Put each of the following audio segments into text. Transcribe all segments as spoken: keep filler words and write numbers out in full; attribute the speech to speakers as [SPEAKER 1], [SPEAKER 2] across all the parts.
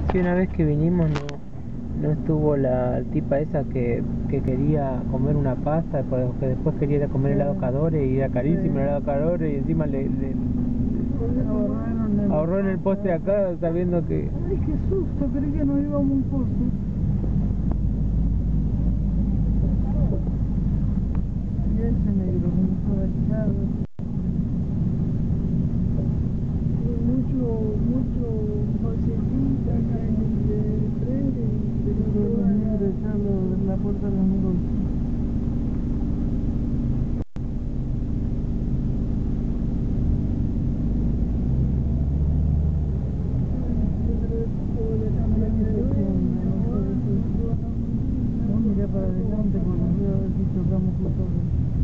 [SPEAKER 1] Sí, una vez que vinimos no, no estuvo la tipa esa que, que quería comer una pasta, pero que después quería ir a comer helado Cadore y era carísimo el helado Cadore y encima le, le ahorró en el postre acá sabiendo que...
[SPEAKER 2] Ay, qué susto, creí que nos íbamos un poco. Y ese negro con todo echado. Mucho, mucho josequita acá en el tren y de todo el negro echado en la puerta de los negocios. Para adelante porque voy a ver si tocamos justo aquí.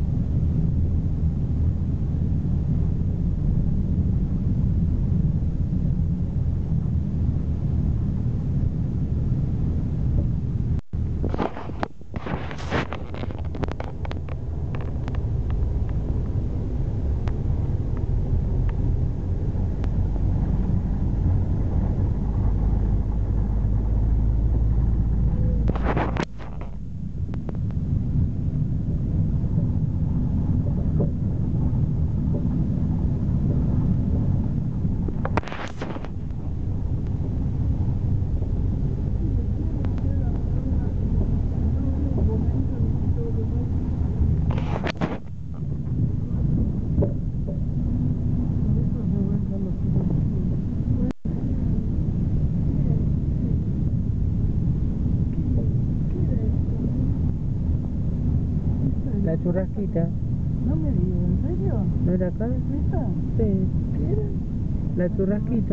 [SPEAKER 1] La churrasquita.
[SPEAKER 2] No me digas, ¿en serio?
[SPEAKER 1] ¿No era acá?
[SPEAKER 2] ¿Esta?
[SPEAKER 1] Sí.
[SPEAKER 2] ¿Qué era?
[SPEAKER 1] La churrasquita.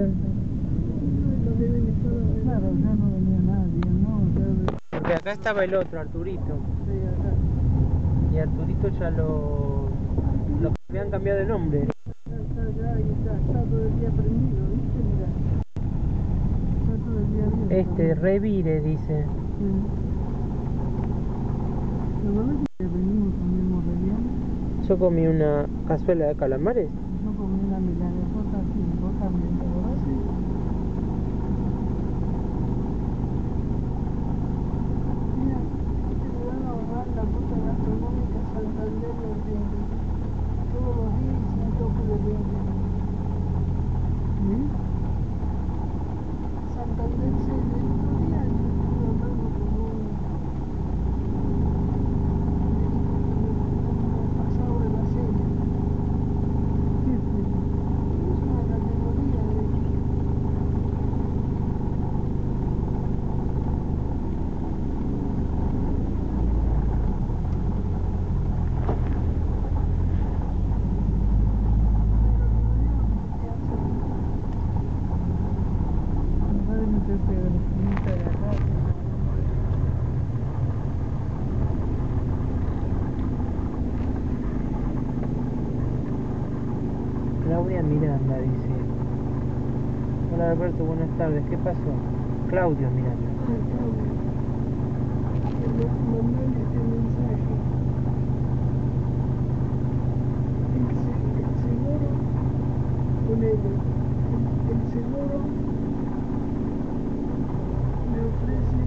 [SPEAKER 2] Claro, ya no venía nadie, ¿no? Ya...
[SPEAKER 1] Porque acá estaba el otro, Arturito.
[SPEAKER 2] Sí, acá.
[SPEAKER 1] Y Arturito ya lo... lo habían cambiado de nombre.
[SPEAKER 2] Está allá y está, está todo el día prendido, ¿viste? Mira. Está todo el día abierto.
[SPEAKER 1] Este, Revire, dice.
[SPEAKER 2] Sí. ¿Pero ves que venimos comimos relleno?
[SPEAKER 1] Yo comí una cazuela de calamares.
[SPEAKER 2] Yo comí una milanesota así, vos también, ¿verdad? Sí. Mira, te van a ahorrar la ruta gastronómica Santander los viernes. Todos los días y sin toque de veinte. ¿Sí? Santander se de estos días yo estuve hablando con un pasado de la serie. ¿Qué serie? Es una categoría de...
[SPEAKER 1] Claudia Miranda dice. Hola Alberto, buenas tardes. ¿Qué pasó? Claudio Miranda.
[SPEAKER 2] Ah, Claudio. Mandale este mensaje. El, se- el seguro, ponele, el, el seguro me ofrece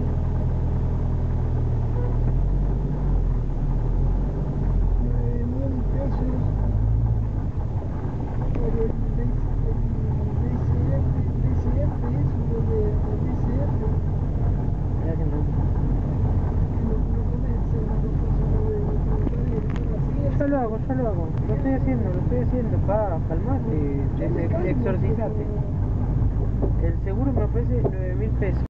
[SPEAKER 2] nueve mil pesos por el D C F, D C F es uno de D C F,
[SPEAKER 1] Mirá que no.
[SPEAKER 2] que no, no conoce la responsabilidad de la
[SPEAKER 1] Yo lo hago, yo lo hago. Lo estoy haciendo, lo estoy haciendo. Pa, calmate, exorcizate. El seguro me ofrece nueve mil pesos.